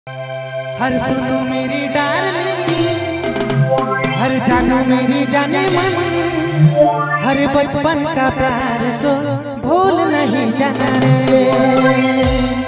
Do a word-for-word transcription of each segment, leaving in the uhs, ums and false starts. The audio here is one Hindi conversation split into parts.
हर सुनो मेरी डार्लिंग, हर जानो मेरी जाने मन, हर बचपन का प्यार को भूल नहीं जाना रे।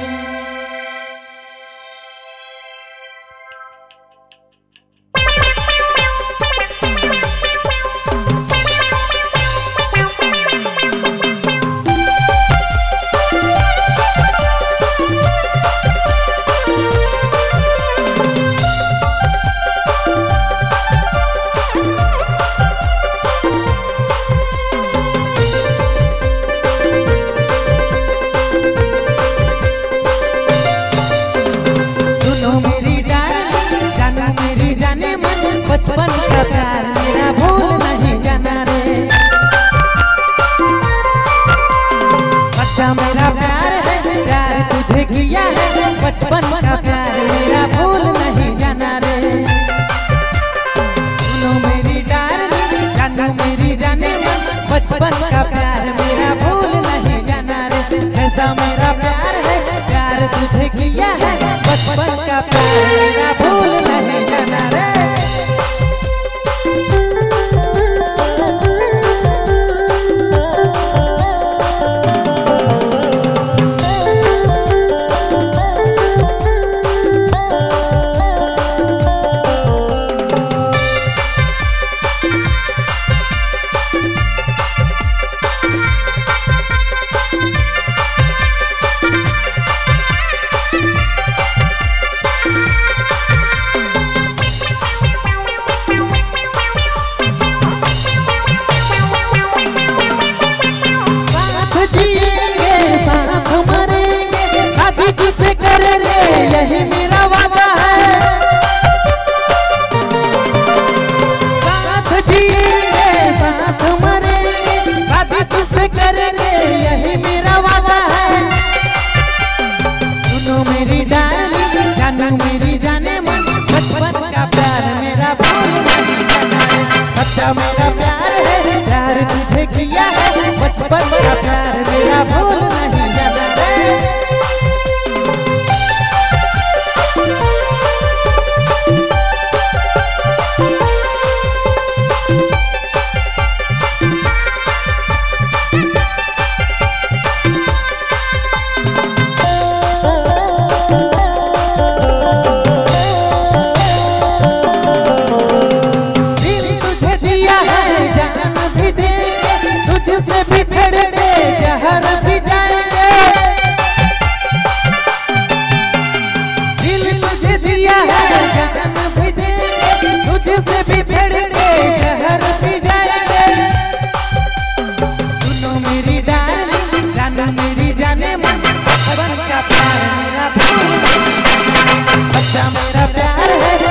बचपन का प्यार मेरा भूल नहीं जाना रे। बच्चा मेरा प्यार है, प्यार तुझे किया है, बचपन का प्यार मेरा भूल नहीं जाना रे। सुनो मेरी डार्लिंग, जानो मेरी जाने मन, बचपन का प्यार मेरा भूल नहीं जाना रे। ऐसा मेरा प्यार है, प्यार तुझे किया है, बचपन का प्यार मेरा भूल नहीं जाना रे। यही मेरा वादा है, साथ जिएंगे साथ मरेंगे, शादी तुझसे करेंगे यही मेरा वादा है। सुनो मेरी डार्लिंग, जानो मेरी जाने मन, बचपन का प्यार मेरा भूल नहीं जाना है। सच्चा मेरा प्यार है, प्यार तुझे किया है, बचपन का प्यार मेरा भूल नहीं जाना रे। जहर भी जाएंगे, दिल तुझे दिया है, जान भी देंगे, तुझसे बिछड़ के जहर भी जाएंगे। सुनो मेरी डार्लिंग, जानो मेरी जाने मन, बचपन का प्यार मेरा भूल नहीं जाना रे। बच्चा मेरा प्यार है,